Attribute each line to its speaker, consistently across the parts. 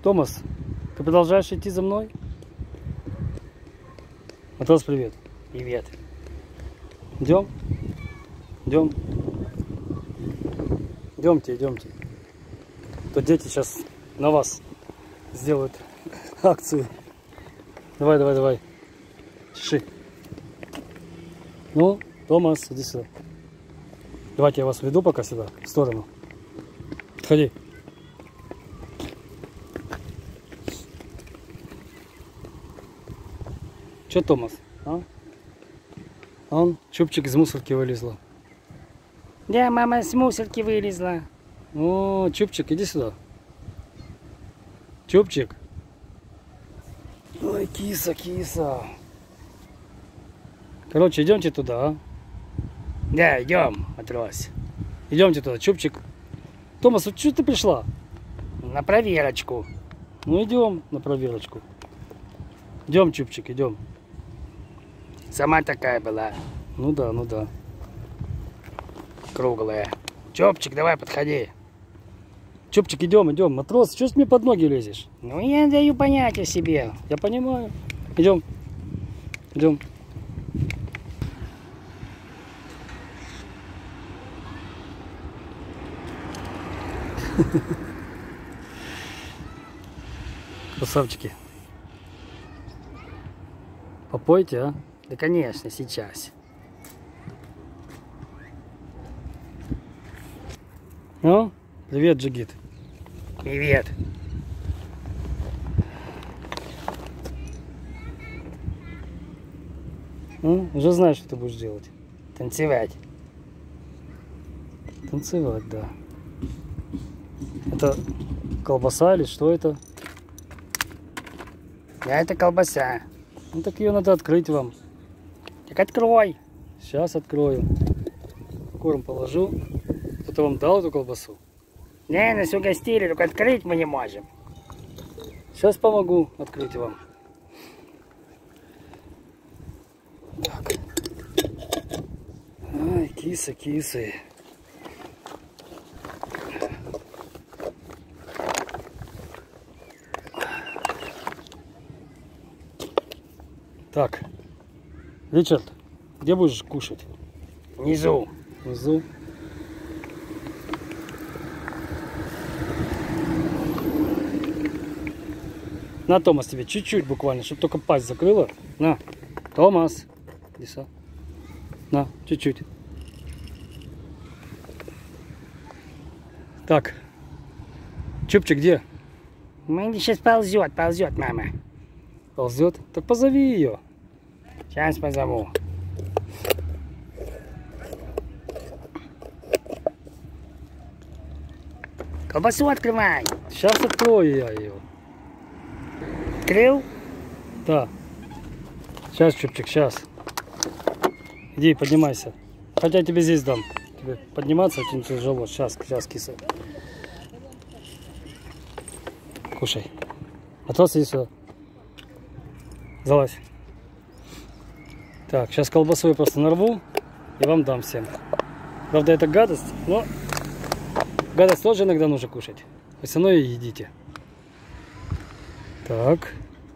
Speaker 1: Томас, ты продолжаешь идти за мной? Матрос, привет. Привет. Идем? Идем. Идемте, идемте. То дети сейчас на вас сделают акцию. Давай, давай, давай. Чеши. Ну, Томас, иди сюда. Давайте я вас веду пока сюда, в сторону. Подходи. Че, Томас? А? Он, Чупчик из мусорки вылезла.
Speaker 2: Да, мама с мусорки вылезла.
Speaker 1: О, Чупчик, иди сюда. Чупчик. Ой, киса, киса. Короче, идемте туда, а?
Speaker 2: Да, идем, матрос.
Speaker 1: Идемте туда, Чупчик. Томас, вот что ты пришла?
Speaker 2: На проверочку.
Speaker 1: Ну, идем на проверочку. Идем, Чупчик, идем.
Speaker 2: Сама такая была.
Speaker 1: Ну да, ну да.
Speaker 2: Круглая. Чопчик, давай подходи.
Speaker 1: Чупчик, идем, идем. Матрос, что ты мне под ноги лезешь?
Speaker 2: Ну, я даю понятие себе.
Speaker 1: Я понимаю. Идем. Идем. Красавчики. Попойте, а?
Speaker 2: Да, конечно, сейчас.
Speaker 1: Ну, привет, Джигит.
Speaker 2: Привет.
Speaker 1: Ну, уже знаешь, что ты будешь делать.
Speaker 2: Танцевать.
Speaker 1: Танцевать, да. Это колбаса или что это?
Speaker 2: Да, это колбаса.
Speaker 1: Ну так ее надо открыть вам.
Speaker 2: Так открой.
Speaker 1: Сейчас открою. Корм положу. Кто-то вам дал эту колбасу?
Speaker 2: Да, нас угостили, только открыть мы не можем.
Speaker 1: Сейчас помогу открыть вам. Так. Ай, кисы, кисы. Так. Ричард, где будешь кушать?
Speaker 2: Внизу.
Speaker 1: Внизу. На, Томас, тебе чуть-чуть буквально, чтобы только пасть закрыла. На, Томас. Иди сюда. На, чуть-чуть. Так. Чупчик где?
Speaker 2: Сейчас ползет, ползет, мама.
Speaker 1: Ползет? Так позови ее.
Speaker 2: Сейчас позову. Колбасу открывай.
Speaker 1: Сейчас открою я ее.
Speaker 2: Открыл?
Speaker 1: Да. Сейчас, Чупчик, сейчас. Иди, поднимайся. Хотя я тебе здесь дам. Тебе подниматься очень тяжело. Сейчас, киса. Кушай. Матрос, иди сюда. Залазь. Так, сейчас колбасу я просто нарву и вам дам всем. Правда, это гадость, но гадость тоже иногда нужно кушать. Вы все равно ее едите. Так.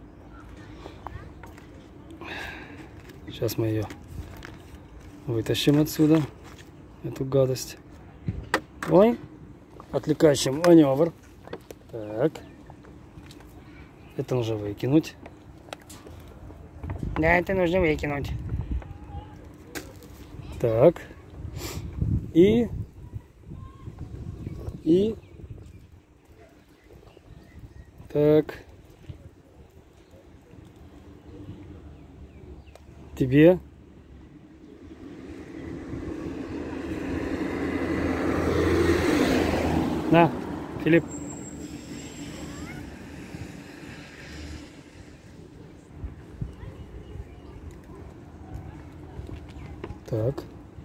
Speaker 1: Сейчас мы ее вытащим отсюда, эту гадость. Ой, отвлекающий маневр. Так. Это нужно выкинуть.
Speaker 2: Да, это нужно выкинуть.
Speaker 1: Так. И так. Тебе. На, Филипп. Так.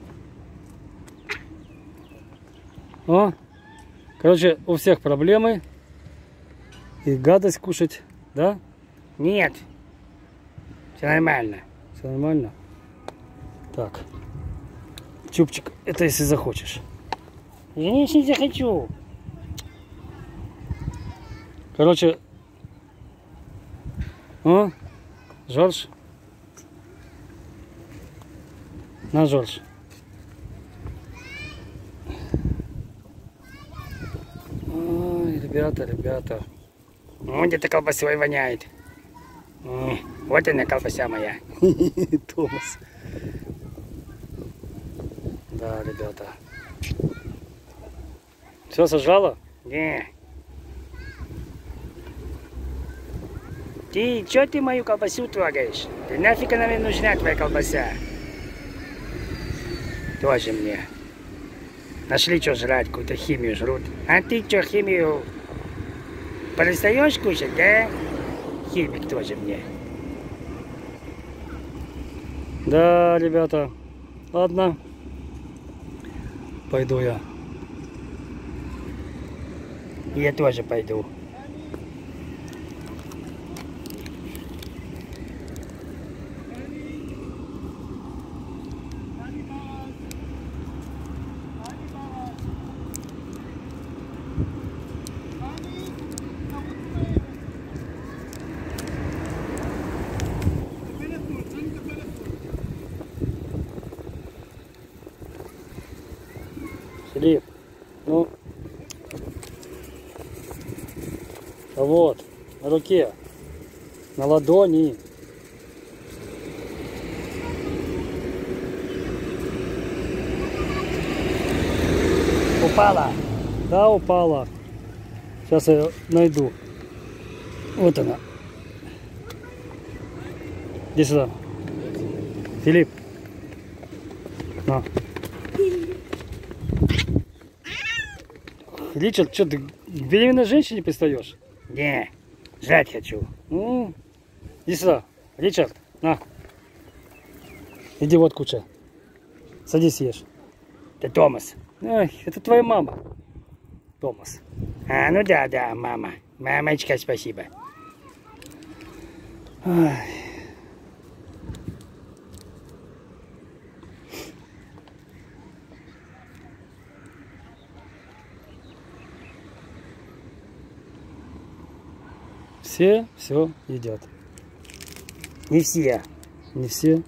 Speaker 1: О, короче, у всех проблемы. И гадость кушать, да?
Speaker 2: Нет. Все нормально.
Speaker 1: Все нормально? Так. Чупчик, это если захочешь.
Speaker 2: Я не захочу.
Speaker 1: Короче, О, Жорж. На, Жорж. Ой, ребята.
Speaker 2: Где-то колбасой воняет. Вот она, колбаса моя.
Speaker 1: Томас. Да, ребята. Все сожрала?
Speaker 2: Не. Ты, чё ты мою колбасу трогаешь? Ты нафиг она мне нужна, твоя колбаса? Тоже мне. Нашли что жрать, какую-то химию жрут. А ты что, химию перестаешь кушать, да? Химик тоже мне.
Speaker 1: Да, ребята. Ладно. Пойду я.
Speaker 2: Я тоже пойду.
Speaker 1: Филипп, ну, а вот, на руке, на ладони.
Speaker 2: Упала.
Speaker 1: Да, упала. Сейчас я найду. Вот она. Иди сюда. Филипп. На. Ричард, что ты к беременной женщине пристаешь?
Speaker 2: Не, жрать хочу.
Speaker 1: Ну, иди сюда. Ричард, на. Иди вот куча. Садись, ешь.
Speaker 2: Это Томас.
Speaker 1: Ай, это твоя мама. Томас.
Speaker 2: А, ну да, мама. Мамочка, спасибо.
Speaker 1: Ай. Все едят.
Speaker 2: Не все.
Speaker 1: Не все.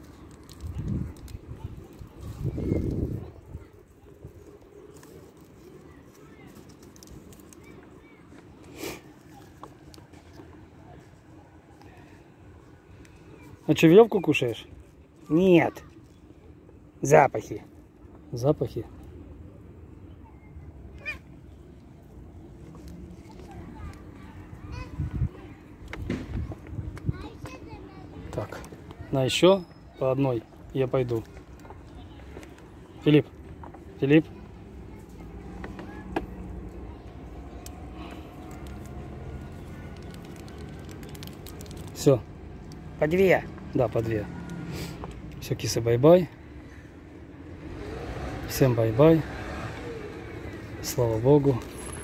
Speaker 1: А что, веревку кушаешь?
Speaker 2: Нет. Запахи.
Speaker 1: Запахи. Так, на еще по одной я пойду. Филипп, Филипп. Все,
Speaker 2: По две.
Speaker 1: да, по две. Все, кисы, бай-бай. Всем бай-бай. Слава Богу.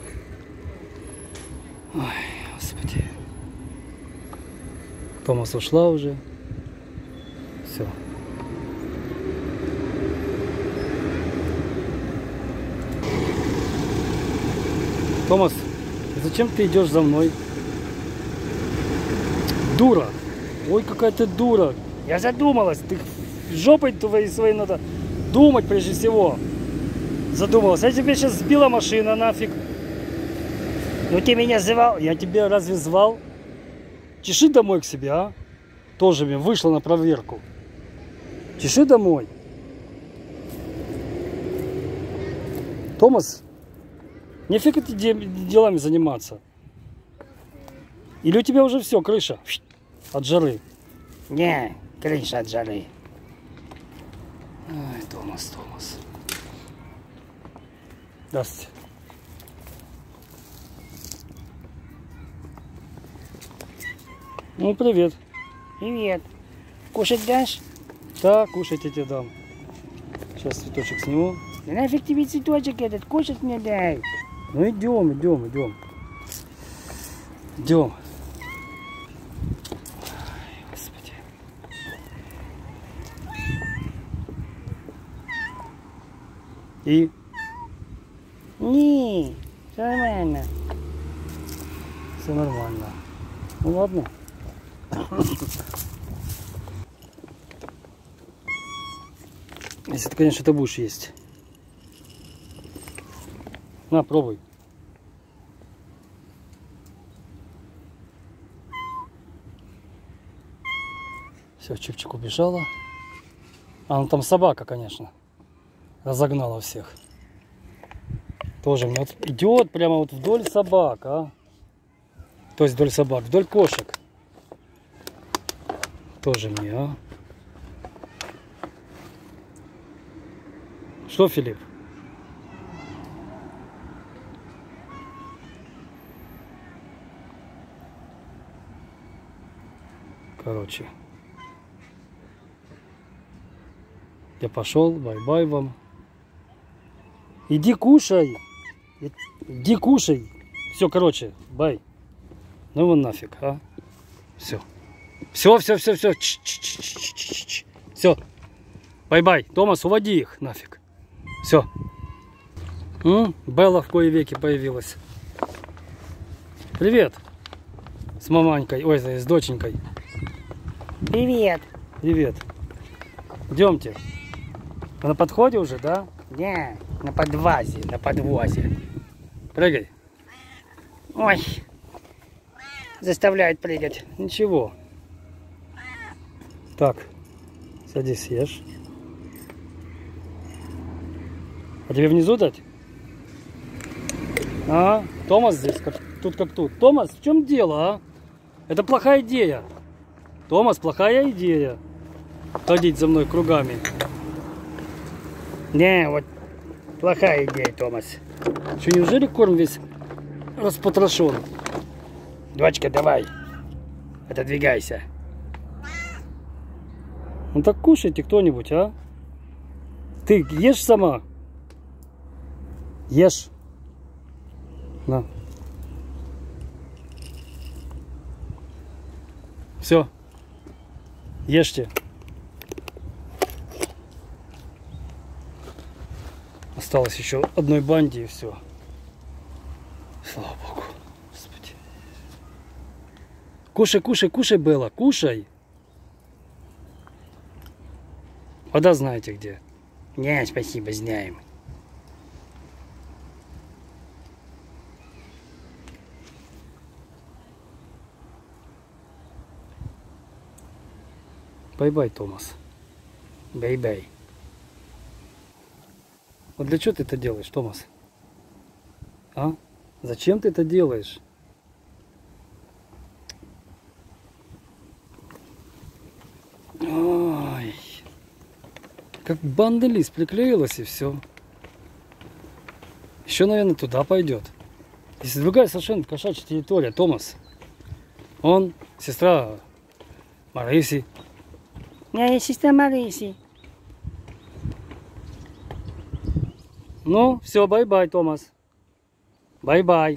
Speaker 1: Ой, Господи. Томас ушла уже. Все. Томас, зачем ты идешь за мной? Дура. Ой, какая ты дура. Я задумалась. Ты жопой твоей своей надо думать прежде всего. Задумалась. Я тебе сейчас сбила машина нафиг.
Speaker 2: Ну ты меня звал.
Speaker 1: Я тебя разве звал? Чеши домой к себе, а? Тоже мне вышла на проверку. Чеши домой. Томас, нифиг ты делами заниматься. Или у тебя уже все, крыша от жары?
Speaker 2: Не, крыша от жары.
Speaker 1: Ай, Томас. Здравствуйте. Ну, привет.
Speaker 2: Привет. Кушать дашь?
Speaker 1: Да, кушать я тебе дам. Сейчас цветочек сниму.
Speaker 2: Да нафиг тебе цветочек этот, кушать мне дай.
Speaker 1: Ну, идем. Идем. Ай, Господи. И?
Speaker 2: Не, все нормально.
Speaker 1: Все нормально. Ну ладно. Если ты, конечно, это будешь есть. На, пробуй. Все, Чипчик убежала. А, ну там собака, конечно. Разогнала всех. Тоже мне вот идет прямо вот вдоль собак, а. То есть вдоль собак, вдоль кошек. Тоже мне, а. Что, Филипп? Короче. Я пошел, бай-бай вам. Иди кушай. Иди кушай. Все, короче, бай. Ну его нафиг, а. Все. Все. Все. Бай-бай. Томас, уводи их нафиг. Все. Белла в кои веки появилась. Привет. С маманькой, ой, с доченькой.
Speaker 2: Привет.
Speaker 1: Привет. Идемте. Вы на подходе уже, да?
Speaker 2: Не, на подвозе, на подвозе.
Speaker 1: Прыгай.
Speaker 2: Ой, заставляет прыгать.
Speaker 1: Ничего. Так, садись, ешь. А тебе внизу дать? А, Томас здесь, тут как тут. Томас, в чем дело, а? Это плохая идея. Томас, плохая идея. Ходить за мной кругами.
Speaker 2: Не, вот плохая идея, Томас.
Speaker 1: Что, неужели корм весь распотрошен?
Speaker 2: Дочка, давай, отодвигайся.
Speaker 1: Ну так кушайте кто-нибудь, а? Ты ешь сама? Ешь. На. Все. Ешьте. Осталось еще одной банде и все. Слава Богу. Господи. Кушай, кушай, кушай, Белла, кушай. Вода знаете где?
Speaker 2: Не, спасибо, знаем.
Speaker 1: Бай-бай, Томас.
Speaker 2: Бай-бай.
Speaker 1: Вот для чего ты это делаешь, Томас? А? Зачем ты это делаешь? Ой. Как банда лист приклеилась и все. Еще, наверное, туда пойдет. Здесь другая совершенно кошачья территория, Томас. Он, сестра Мариси.
Speaker 2: Я сестра Мариси.
Speaker 1: Ну, все, бай-бай, Томас. Бай-бай.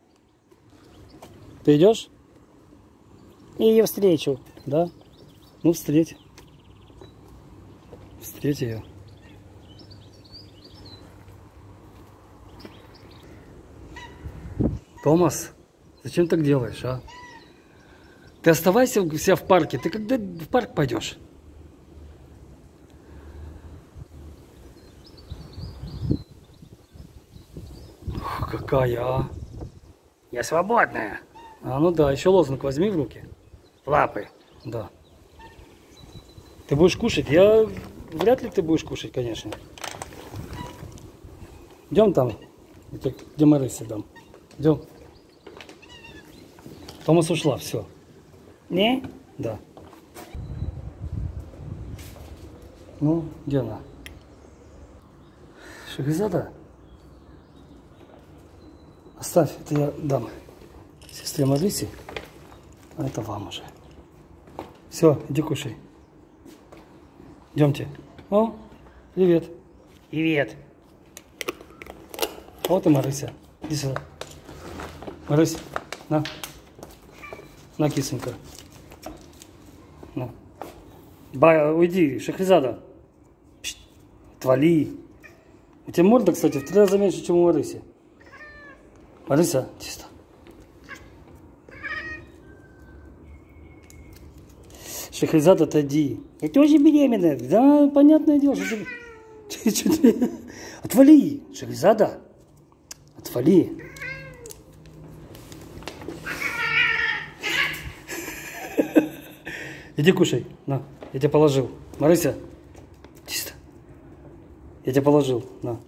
Speaker 1: Ты идешь?
Speaker 2: И ее встречу.
Speaker 1: Да? Ну, встреть. Встреть ее. Томас, зачем так делаешь, а? Ты оставайся у себя в парке. Ты когда в парк пойдешь? Ох, какая, а?
Speaker 2: Я свободная.
Speaker 1: А, ну да, еще лозунг возьми в руки.
Speaker 2: Лапы.
Speaker 1: Да. Ты будешь кушать? Вряд ли ты будешь кушать, конечно. Идем там, где Марисе дам. Идем. Томас ушла, все.
Speaker 2: Не?
Speaker 1: Да. Ну, где она? Шахризада? Оставь, это я дам сестре Марисе, а это вам уже. Все, иди кушай. Идемте. О, привет.
Speaker 2: Привет.
Speaker 1: Вот и Марыся. Иди сюда. Марыся, на. На, кисонька. На. Уйди, Шахризада. Пшт, отвали. У тебя морда, кстати, в 3 раза меньше, чем у Марыси. Марыся, чисто. Шахризад, отойди.
Speaker 2: Я тоже беременна.
Speaker 1: Да, понятное дело, что ты... Отвали, Шахризада. Отвали. Иди кушай. На, я тебя положил. Марыся, чисто. Я тебя положил. На.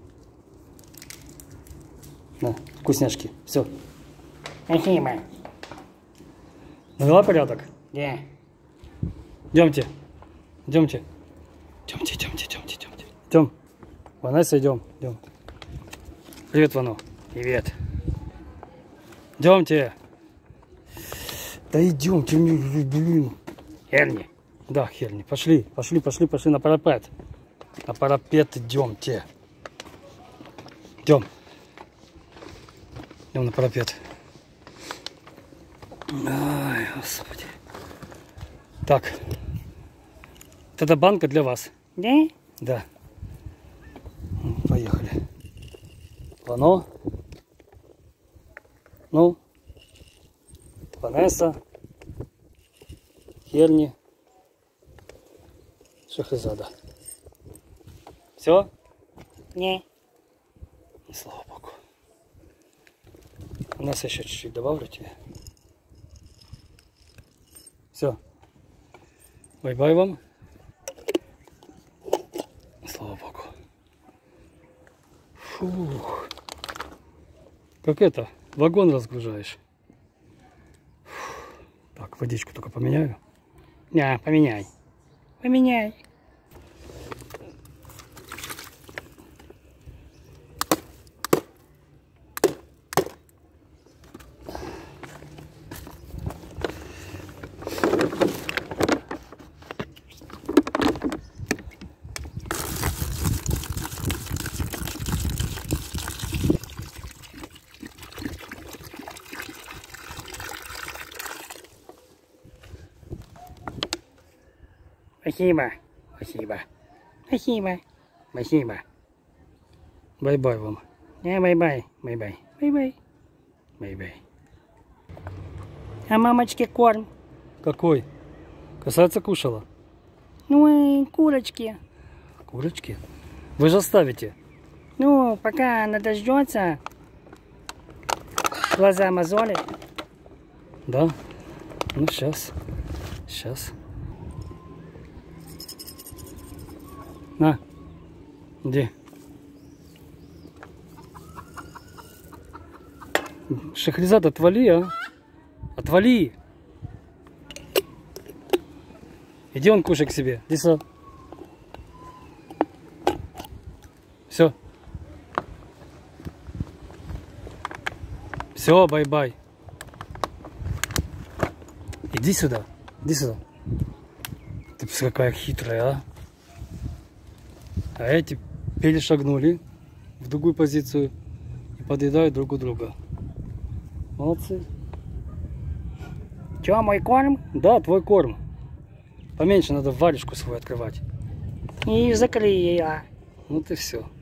Speaker 1: На, вкусняшки. Все.
Speaker 2: Спасибо.
Speaker 1: Навела порядок?
Speaker 2: Да.
Speaker 1: Идемте. Идемте. Идемте, идемте, идемте, идемте. Идем. Ванесса, идем. Идем. Привет, Вано.
Speaker 2: Привет.
Speaker 1: Идемте. Да идемте, блин.
Speaker 2: Херни.
Speaker 1: Да, Херни. Пошли, пошли, пошли, пошли на парапет. На парапет идемте. Идем. Идем на парапет. Ай, господи. Так. Вот эта банка для вас.
Speaker 2: Да?
Speaker 1: Да. Поехали. Вано. Ну. Ванесса. Херни. Шахризада. Все?
Speaker 2: Не.
Speaker 1: Слава Богу. У нас еще чуть-чуть добавлю тебе. Все. Бай-бай вам. Слава Богу. Фух. Как это? Вагон разгружаешь. Фух. Так, водичку только поменяю.
Speaker 2: Да, поменяй. Поменяй. Спасибо. Спасибо. Спасибо. Спасибо.
Speaker 1: Бай-бай вам.
Speaker 2: Да, бай-бай. Бай-бай. Бай-бай. Бай-бай. А мамочке корм?
Speaker 1: Какой? Касается кушала?
Speaker 2: Ну, и курочки.
Speaker 1: Курочки? Вы же оставите.
Speaker 2: Ну, пока она дождется, глаза мозолит.
Speaker 1: Да? Ну, сейчас. Сейчас. На. Иди. Шахризад, отвали, а. Отвали. Иди он кушай к себе. Иди сюда. Все. Все, бай-бай. Иди сюда. Иди сюда. Ты посмотри, какая хитрая, а. А эти перешагнули в другую позицию и подъедают друг у друга. Молодцы.
Speaker 2: Че, мой корм?
Speaker 1: Да, твой корм. Поменьше надо варежку свою открывать.
Speaker 2: И закрой ее.
Speaker 1: Ну ты все.